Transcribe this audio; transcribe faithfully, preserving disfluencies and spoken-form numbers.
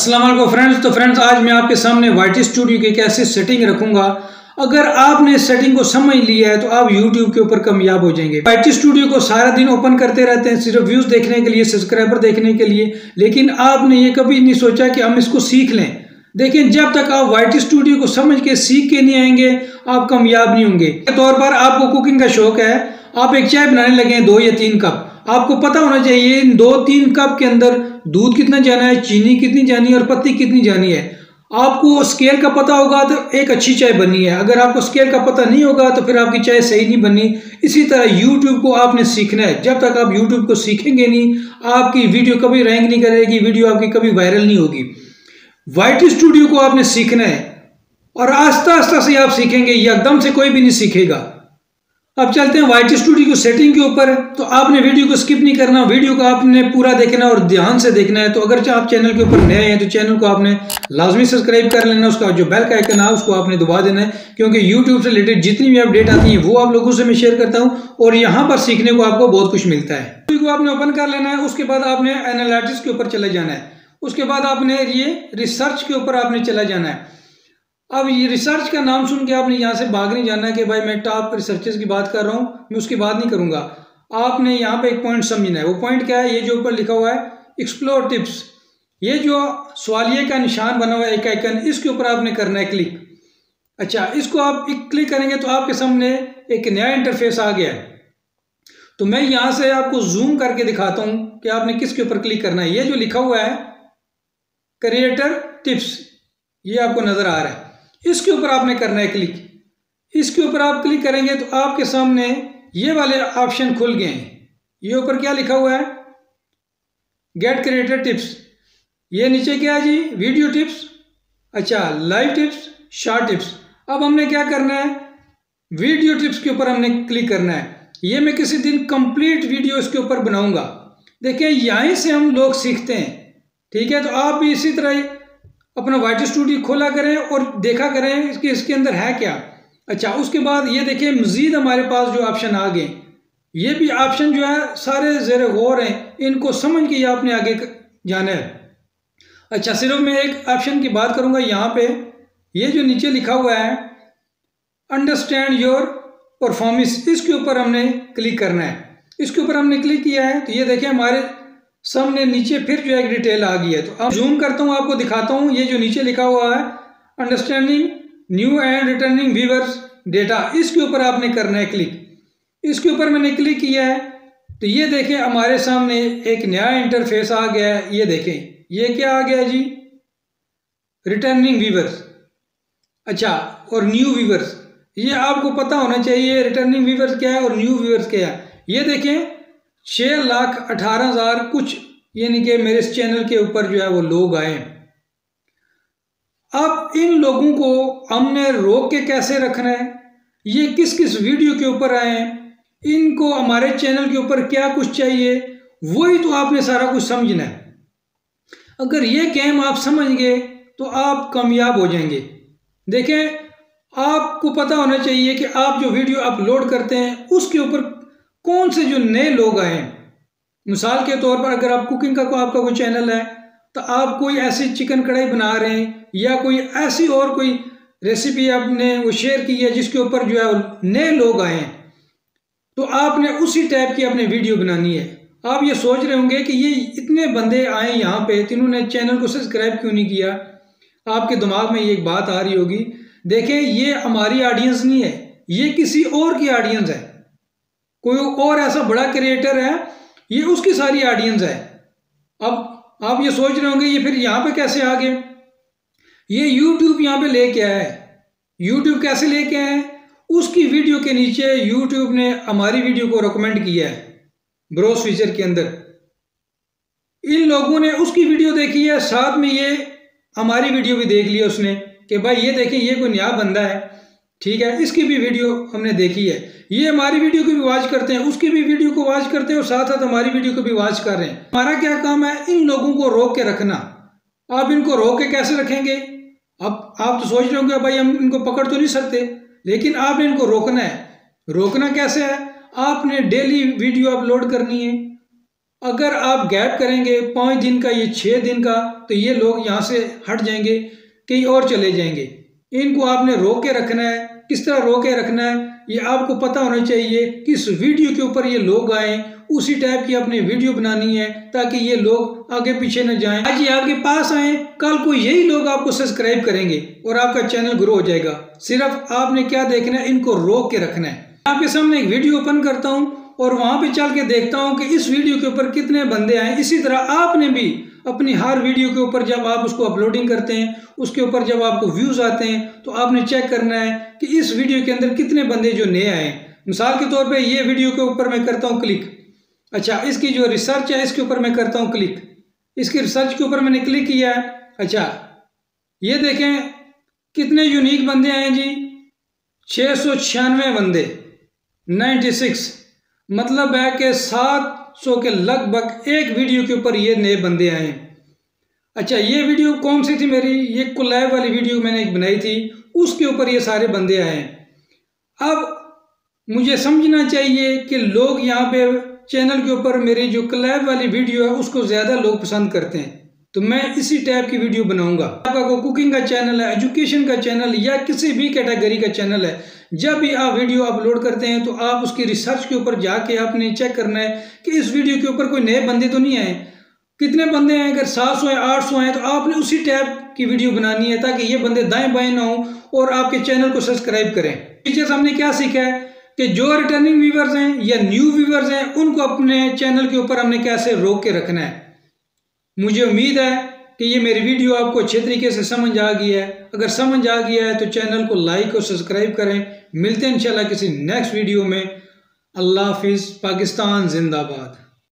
अस्सलाम वालेकुम फ्रेंड्स। तो फ्रेंड्स आज मैं आपके सामने वाईटी स्टूडियो की कैसे सेटिंग रखूंगा। अगर आपने सेटिंग को समझ लिया है तो आप यूट्यूब के ऊपर कामयाब हो जाएंगे। वाईटी स्टूडियो को सारा दिन ओपन करते रहते हैं सिर्फ व्यूज देखने के लिए, सब्सक्राइबर देखने के लिए, लेकिन आपने ये कभी नहीं सोचा कि हम इसको सीख लें। देखिए, जब तक आप वाईटी स्टूडियो को समझ के सीख के नहीं आएंगे आप कामयाब नहीं होंगे। के तौर पर आपको कुकिंग का शौक है, आप एक चाय बनाने लगे दो या तीन कप, आपको पता होना चाहिए इन दो तीन कप के अंदर दूध कितना जाना है, चीनी कितनी जानी है और पत्ती कितनी जानी है। आपको स्केल का पता होगा तो एक अच्छी चाय बनी है, अगर आपको स्केल का पता नहीं होगा तो फिर आपकी चाय सही नहीं बनी। इसी तरह यूट्यूब को आपने सीखना है। जब तक आप यूट्यूब को सीखेंगे नहीं, आपकी वीडियो कभी रैंक नहीं करेगी, वीडियो आपकी कभी वायरल नहीं होगी। वाईटी स्टूडियो को आपने सीखना है और आस्ता आस्ता से आप सीखेंगे, एकदम से कोई भी नहीं सीखेगा। अब चलते हैं वाईटी स्टूडियो की सेटिंग के ऊपर। तो आपने वीडियो को स्किप नहीं करना, वीडियो को आपने पूरा देखना और ध्यान से देखना है। तो अगर आप चैनल के ऊपर नए हैं तो चैनल को आपने लाजमी सब्सक्राइब कर लेना, उसका जो बेल का आइकन है उसको आपने दबा देना है, क्योंकि यूट्यूब से रिलेटेड जितनी भी अपडेट आती है वो आप लोगों से मैं शेयर करता हूँ और यहाँ पर सीखने को आपको बहुत कुछ मिलता है। वीडियो को आपने ओपन कर लेना है, उसके बाद आपने एनालिटिक्स के ऊपर चले जाना है, उसके बाद आपने ये रिसर्च के ऊपर आपने चला जाना है। अब ये रिसर्च का नाम सुन के आपने यहाँ से भाग नहीं जाना है कि भाई मैं टॉप रिसर्चर्स की बात कर रहा हूँ, मैं उसकी बात नहीं करूँगा। आपने यहाँ पे एक पॉइंट समझना है। वो पॉइंट क्या है, ये जो ऊपर लिखा हुआ है एक्सप्लोर टिप्स, ये जो सवालिये का निशान बना हुआ है एक आइकन, इसके ऊपर आपने करना है क्लिक। अच्छा, इसको आप क्लिक करेंगे तो आपके सामने एक नया इंटरफेस आ गया है। तो मैं यहाँ से आपको जूम करके दिखाता हूँ कि आपने किसके ऊपर क्लिक करना है। ये जो लिखा हुआ है क्रिएटर टिप्स, ये आपको नजर आ रहा है, इसके ऊपर आपने करना है क्लिक। इसके ऊपर आप क्लिक करेंगे तो आपके सामने ये वाले ऑप्शन खुल गए हैं। ये ऊपर क्या लिखा हुआ है, गेट क्रिएटर टिप्स। ये नीचे क्या है जी, वीडियो टिप्स, अच्छा लाइव टिप्स, शॉर्ट टिप्स। अब हमने क्या करना है, वीडियो टिप्स के ऊपर हमने क्लिक करना है। ये मैं किसी दिन कंप्लीट वीडियो इसके ऊपर बनाऊंगा। देखिए, यहीं से हम लोग सीखते हैं, ठीक है। तो आप भी इसी तरह अपना वाईटी स्टूडियो खोला करें और देखा करें कि इसके अंदर है क्या। अच्छा, उसके बाद ये देखिए मजीद हमारे पास जो ऑप्शन आ गए, ये भी ऑप्शन जो है सारे ज़ेरे गौर हैं, इनको समझ के आपने आगे जाना है। अच्छा, सिर्फ मैं एक ऑप्शन की बात करूंगा यहाँ पे, ये जो नीचे लिखा हुआ है अंडरस्टैंड योर परफॉर्मेंस, इसके ऊपर हमने क्लिक करना है। इसके ऊपर हमने क्लिक किया है तो ये देखिए हमारे सामने नीचे फिर जो एक डिटेल आ गई है। तो अब जूम करता हूँ, आपको दिखाता हूँ। ये जो नीचे लिखा हुआ है understanding new and returning viewers data, इसके ऊपर आपने करना है क्लिक। इसके ऊपर मैंने क्लिक किया है तो ये देखें हमारे सामने एक नया इंटरफेस आ गया है। ये देखें ये क्या आ गया जी, रिटर्निंग व्यूअर्स, अच्छा, और न्यू व्यूअर्स। ये आपको पता होना चाहिए रिटर्निंग व्यूअर्स क्या है और न्यू व्यूअर्स क्या है। ये देखें छह लाख अठारह हजार कुछ, यानी कि मेरे इस चैनल के ऊपर जो है वो लोग आए। अब इन लोगों को हमने रोक के कैसे रखना है, ये किस किस वीडियो के ऊपर आए हैं, इनको हमारे चैनल के ऊपर क्या कुछ चाहिए, वही तो आपने सारा कुछ समझना है। अगर ये गेम आप समझ गए तो आप कामयाब हो जाएंगे। देखें, आपको पता होना चाहिए कि आप जो वीडियो अपलोड करते हैं उसके ऊपर कौन से जो नए लोग आए हैं। मिसाल के तौर पर अगर आप कुकिंग का को आपका कोई चैनल है तो आप कोई ऐसी चिकन कढ़ाई बना रहे हैं या कोई ऐसी और कोई रेसिपी आपने वो शेयर की है जिसके ऊपर जो है नए लोग आए हैं, तो आपने उसी टाइप की अपनी वीडियो बनानी है। आप ये सोच रहे होंगे कि ये इतने बंदे आए यहाँ पे तो इन्होंने चैनल को सब्सक्राइब क्यों नहीं किया। आपके दिमाग में ये एक बात आ रही होगी। देखें, ये हमारी ऑडियंस नहीं है, ये किसी और की ऑडियंस है, कोई और ऐसा बड़ा क्रिएटर है, ये उसकी सारी ऑडियंस है। अब आप ये सोच रहे होंगे ये फिर यहाँ पे कैसे आ गए, ये यूट्यूब यहाँ पे लेके आया है। यूट्यूब कैसे लेके आए हैं, उसकी वीडियो के नीचे यूट्यूब ने हमारी वीडियो को रिकमेंड किया है ब्रोज फीचर के अंदर। इन लोगों ने उसकी वीडियो देखी है, साथ में ये हमारी वीडियो भी देख लिया उसने कि भाई ये देखिए ये कोई नया बंदा है, ठीक है, इसकी भी वीडियो हमने देखी है। ये हमारी वीडियो को भी वॉच करते हैं, उसकी भी वीडियो को वॉच करते हैं और साथ साथ हमारी वीडियो को भी वॉच कर रहे हैं। हमारा क्या काम है, इन लोगों को रोक के रखना। आप इनको रोक के कैसे रखेंगे, अब आप तो सोच रहे होंगे भाई हम इनको पकड़ तो नहीं सकते, लेकिन आपने इनको रोकना है। रोकना कैसे है, आपने डेली वीडियो अपलोड करनी है। अगर आप गैप करेंगे पाँच दिन का, ये छः दिन का, तो ये लोग यहाँ से हट जाएंगे, कहीं और चले जाएंगे। इनको आपने रोक के रखना है। किस तरह रोक के रखना है ये आपको पता होना चाहिए। किस वीडियो के ऊपर ये लोग आए उसी टाइप की अपनी वीडियो बनानी है ताकि ये लोग आगे पीछे न जाएं। आज ये आपके पास आए, कल को यही लोग आपको सब्सक्राइब करेंगे और आपका चैनल ग्रो हो जाएगा। सिर्फ आपने क्या देखना है, इनको रोक के रखना है। आपके सामने एक वीडियो ओपन करता हूँ और वहां पे चल के देखता हूँ कि इस वीडियो के ऊपर कितने बंदे आए। इसी तरह आपने भी अपनी हर वीडियो के ऊपर जब आप उसको अपलोडिंग करते हैं, उसके ऊपर जब आपको व्यूज आते हैं, तो आपने चेक करना है कि इस वीडियो के अंदर कितने बंदे जो नए आए। मिसाल के तौर पे ये वीडियो के ऊपर मैं करता हूँ क्लिक। अच्छा, इसकी जो रिसर्च है इसके ऊपर मैं करता हूँ क्लिक। इसकी रिसर्च के ऊपर मैंने क्लिक किया है। अच्छा, ये देखें कितने यूनिक बंदे आए जी, छः सौ छियानवे बंदे, नाइन्टी सिक्स, मतलब है कि सात सौ के लगभग एक वीडियो के ऊपर ये नए बंदे आए हैं। अच्छा, ये वीडियो कौन सी थी मेरी, ये कोलैब वाली वीडियो मैंने एक बनाई थी, उसके ऊपर ये सारे बंदे आए हैं। अब मुझे समझना चाहिए कि लोग यहाँ पे चैनल के ऊपर मेरी जो कोलैब वाली वीडियो है उसको ज़्यादा लोग पसंद करते हैं, तो मैं इसी टाइप की वीडियो बनाऊंगा। आपका कोई कुकिंग का चैनल है, एजुकेशन का चैनल या किसी भी कैटेगरी का चैनल है, जब भी आप वीडियो अपलोड करते हैं तो आप उसकी रिसर्च के ऊपर जाके आपने चेक करना है कि इस वीडियो के ऊपर कोई नए बंदे तो नहीं आए। कितने बंदे हैं, अगर सात सौ है, आठ सौ हैं, तो आपने उसी टाइप की वीडियो बनानी है ताकि ये बंदे दाएं बाएं ना हो और आपके चैनल को सब्सक्राइब करें। टीचर्स हमने क्या सीखा है कि जो रिटर्निंग व्यूवर्स हैं या न्यू व्यूवर्स हैं उनको अपने चैनल के ऊपर हमने कैसे रोक के रखना है। मुझे उम्मीद है कि ये मेरी वीडियो आपको अच्छे तरीके से समझ आ गई है। अगर समझ आ गया है तो चैनल को लाइक और सब्सक्राइब करें। मिलते हैं इंशाल्लाह किसी नेक्स्ट वीडियो में। अल्लाह हाफिज़। पाकिस्तान जिंदाबाद।